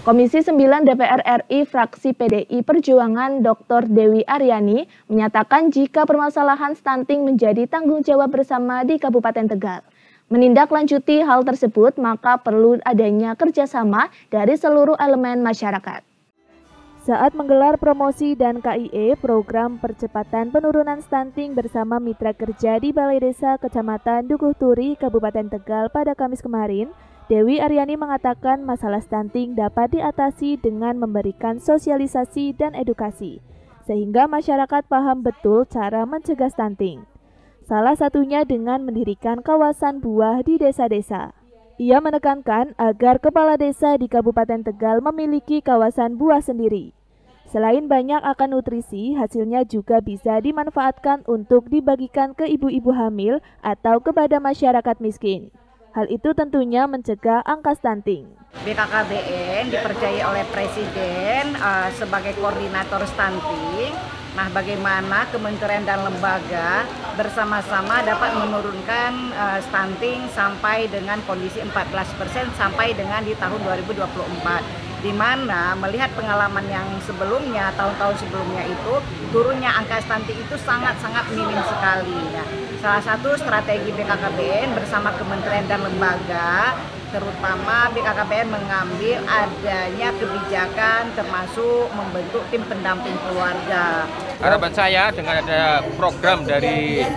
Komisi 9 DPR RI fraksi PDI Perjuangan Dr. Dewi Aryani menyatakan jika permasalahan stunting menjadi tanggung jawab bersama di Kabupaten Tegal. Menindaklanjuti hal tersebut, maka perlu adanya kerjasama dari seluruh elemen masyarakat. Saat menggelar promosi dan KIE program percepatan penurunan stunting bersama mitra kerja di Balai Desa Kecamatan Dukuh Turi, Kabupaten Tegal pada Kamis kemarin, Dewi Aryani mengatakan masalah stunting dapat diatasi dengan memberikan sosialisasi dan edukasi, sehingga masyarakat paham betul cara mencegah stunting. Salah satunya dengan mendirikan kawasan buah di desa-desa. Ia menekankan agar kepala desa di Kabupaten Tegal memiliki kawasan buah sendiri. Selain banyak akan nutrisi, hasilnya juga bisa dimanfaatkan untuk dibagikan ke ibu-ibu hamil atau kepada masyarakat miskin. Hal itu tentunya mencegah angka stunting. BKKBN dipercaya oleh Presiden sebagai koordinator stunting. Nah, bagaimana kementerian dan lembaga bersama-sama dapat menurunkan stunting sampai dengan kondisi 14% sampai dengan di tahun 2024. Di mana melihat pengalaman yang sebelumnya, tahun-tahun sebelumnya itu turunnya angka stunting itu sangat-sangat minim sekali. Ya. Salah satu strategi BKKBN bersama kementerian dan lembaga, terutama BKKBN mengambil adanya kebijakan termasuk membentuk tim pendamping keluarga. Harapan saya dengan ada program dari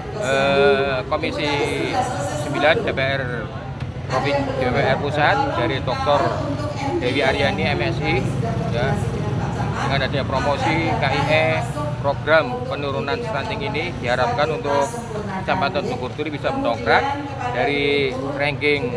Komisi 9 DPR Pusat dari Dr. Dewi Aryani MSI, ya, dengan adanya promosi KIE program penurunan stunting ini diharapkan untuk Kecamatan Dukuh Turi bisa mendongkrak dari ranking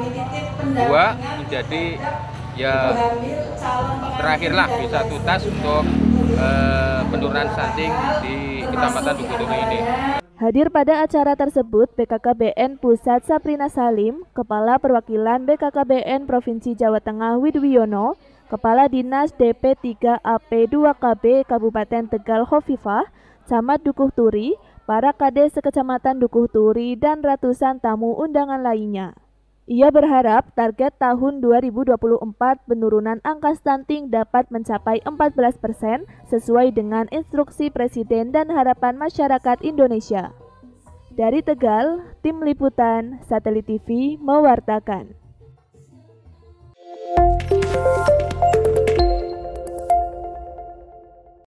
2 menjadi ya terakhirlah bisa tuntas untuk penurunan stunting di Kecamatan Dukuh Turi ini. Hadir pada acara tersebut BKKBN Pusat Saprina Salim, Kepala Perwakilan BKKBN Provinsi Jawa Tengah Widwiono, Kepala Dinas DP3AP2KB Kabupaten Tegal Hovifah, Camat Dukuh Turi, para Kades Sekecamatan Dukuh Turi, dan ratusan tamu undangan lainnya. Ia berharap target tahun 2024 penurunan angka stunting dapat mencapai 14% sesuai dengan instruksi Presiden dan harapan masyarakat Indonesia. Dari Tegal, Tim Liputan Satelit TV mewartakan.